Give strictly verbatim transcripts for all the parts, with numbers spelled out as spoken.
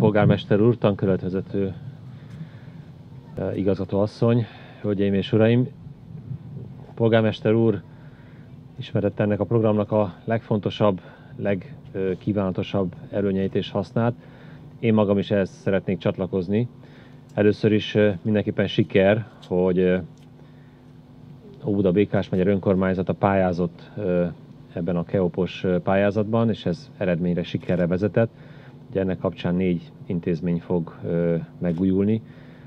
polgármester úr, tankerületvezető igazgatóasszony, hölgyeim és uraim! Polgármester úr ismertette ennek a programnak a legfontosabb, legkívánatosabb előnyeit és hasznát. Én magam is ehhez szeretnék csatlakozni. Először is mindenképpen siker, hogy Óbuda-Békás megye önkormányzata pályázott ebben a KEOPOS pályázatban, és ez eredményre, sikerre vezetett. Ugye ennek kapcsán négy intézmény fog megújulni.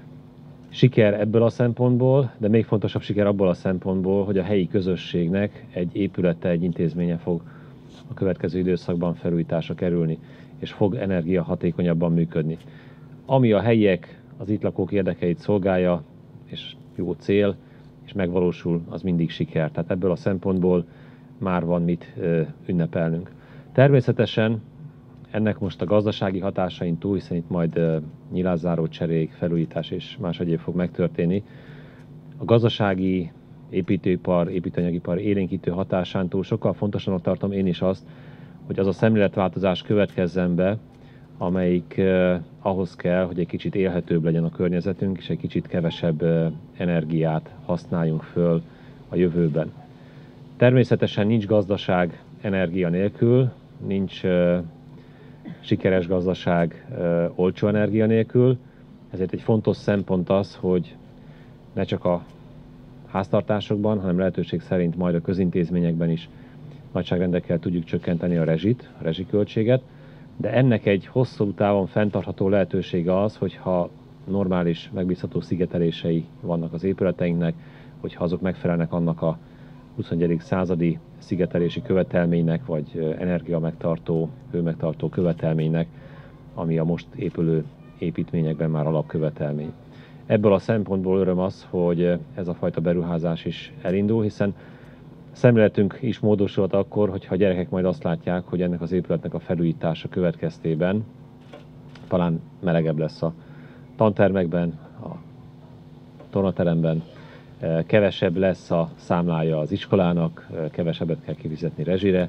Siker ebből a szempontból, de még fontosabb siker abból a szempontból, hogy a helyi közösségnek egy épülete, egy intézménye fog a következő időszakban felújításra kerülni, és fog energiahatékonyabban működni. Ami a helyiek, az itt lakók érdekeit szolgálja, és jó cél, és megvalósul, az mindig siker. Tehát ebből a szempontból már van mit ünnepelnünk. Természetesen ennek most a gazdasági hatásain túl, hiszen itt majd nyilázzáró cserék, felújítás és más egyéb fog megtörténni, a gazdasági építőipar, építőanyagipar élénkítő hatásán túl sokkal fontosabbnak tartom én is azt, hogy az a szemléletváltozás következzen be, amelyik eh, ahhoz kell, hogy egy kicsit élhetőbb legyen a környezetünk, és egy kicsit kevesebb eh, energiát használjunk föl a jövőben. Természetesen nincs gazdaság energia nélkül, nincs eh, sikeres gazdaság eh, olcsó energia nélkül, ezért egy fontos szempont az, hogy ne csak a háztartásokban, hanem lehetőség szerint majd a közintézményekben is nagyságrendekkel tudjuk csökkenteni a rezsit, a rezsiköltséget, de ennek egy hosszú távon fenntartható lehetősége az, hogyha normális, megbízható szigetelései vannak az épületeinknek, hogyha azok megfelelnek annak a huszonegyedik századi szigetelési követelménynek, vagy energiamegtartó, hőmegtartó követelménynek, ami a most épülő építményekben már alapkövetelmény. Ebből a szempontból öröm az, hogy ez a fajta beruházás is elindul, hiszen szemléletünk is módosulhat akkor, hogyha a gyerekek majd azt látják, hogy ennek az épületnek a felújítása következtében talán melegebb lesz a tantermekben, a tornateremben, kevesebb lesz a számlája az iskolának, kevesebbet kell kifizetni rezsire.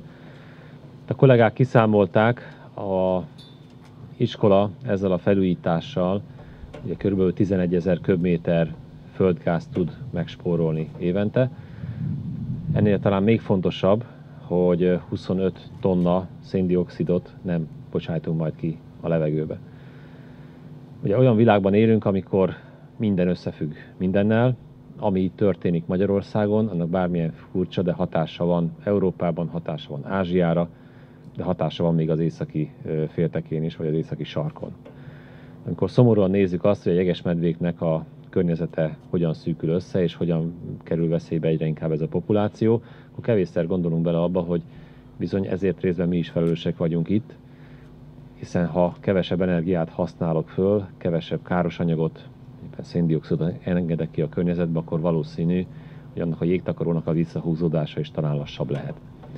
A kollégák kiszámolták, az iskola ezzel a felújítással ugye kb. tizenegyezer köbméter földgázt tud megspórolni évente. Ennél talán még fontosabb, hogy huszonöt tonna széndioxidot nem bocsájtunk majd ki a levegőbe. Ugye olyan világban élünk, amikor minden összefügg mindennel, ami itt történik Magyarországon, annak bármilyen furcsa, de hatása van Európában, hatása van Ázsiára, de hatása van még az északi féltekén is, vagy az északi sarkon. Amikor szomorúan nézzük azt, hogy a jegesmedvéknek a környezete hogyan szűkül össze, és hogyan kerül veszélybe egyre inkább ez a populáció, akkor kevésszer gondolunk bele abba, hogy bizony ezért részben mi is felelősek vagyunk itt, hiszen ha kevesebb energiát használok föl, kevesebb káros anyagot, éppen széndioxidot engedek ki a környezetbe, akkor valószínű, hogy annak a jégtakarónak a visszahúzódása is talán lassabb lehet.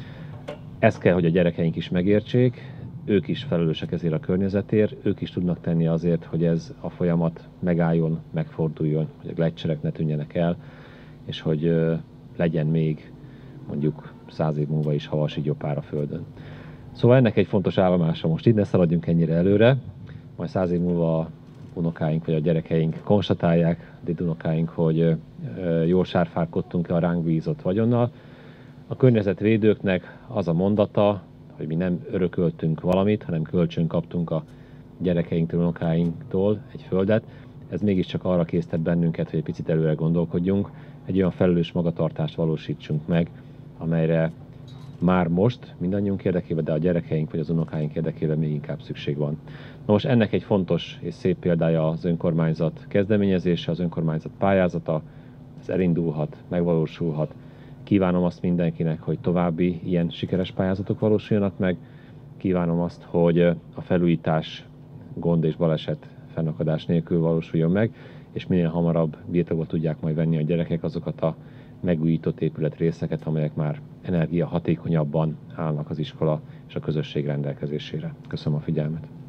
Ezt kell, hogy a gyerekeink is megértsék, ők is felelősek ezért a környezetért, ők is tudnak tenni azért, hogy ez a folyamat megálljon, megforduljon, hogy a gleccserek ne tűnjenek el, és hogy legyen még mondjuk száz év múlva is havas igyopár a Földön. Szóval ennek egy fontos állomása most itt, ne szaladjunk ennyire előre, majd száz év múlva a unokáink vagy a gyerekeink konstatálják, de unokáink, hogy jól sárfálkodtunk-e a ránk bízott vagyonnal. A környezetvédőknek az a mondata, hogy mi nem örököltünk valamit, hanem kölcsön kaptunk a gyerekeinktől, unokáinktól egy földet. Ez mégiscsak arra késztet bennünket, hogy egy picit előre gondolkodjunk, egy olyan felelős magatartást valósítsunk meg, amelyre már most mindannyiunk érdekében, de a gyerekeink vagy az unokáink érdekében még inkább szükség van. Na most ennek egy fontos és szép példája az önkormányzat kezdeményezése, az önkormányzat pályázata, ez elindulhat, megvalósulhat. Kívánom azt mindenkinek, hogy további ilyen sikeres pályázatok valósuljanak meg. Kívánom azt, hogy a felújítás gond és baleset fennakadás nélkül valósuljon meg, és minél hamarabb birtokba tudják majd venni a gyerekek azokat a megújított épületrészeket, amelyek már energiahatékonyabban állnak az iskola és a közösség rendelkezésére. Köszönöm a figyelmet!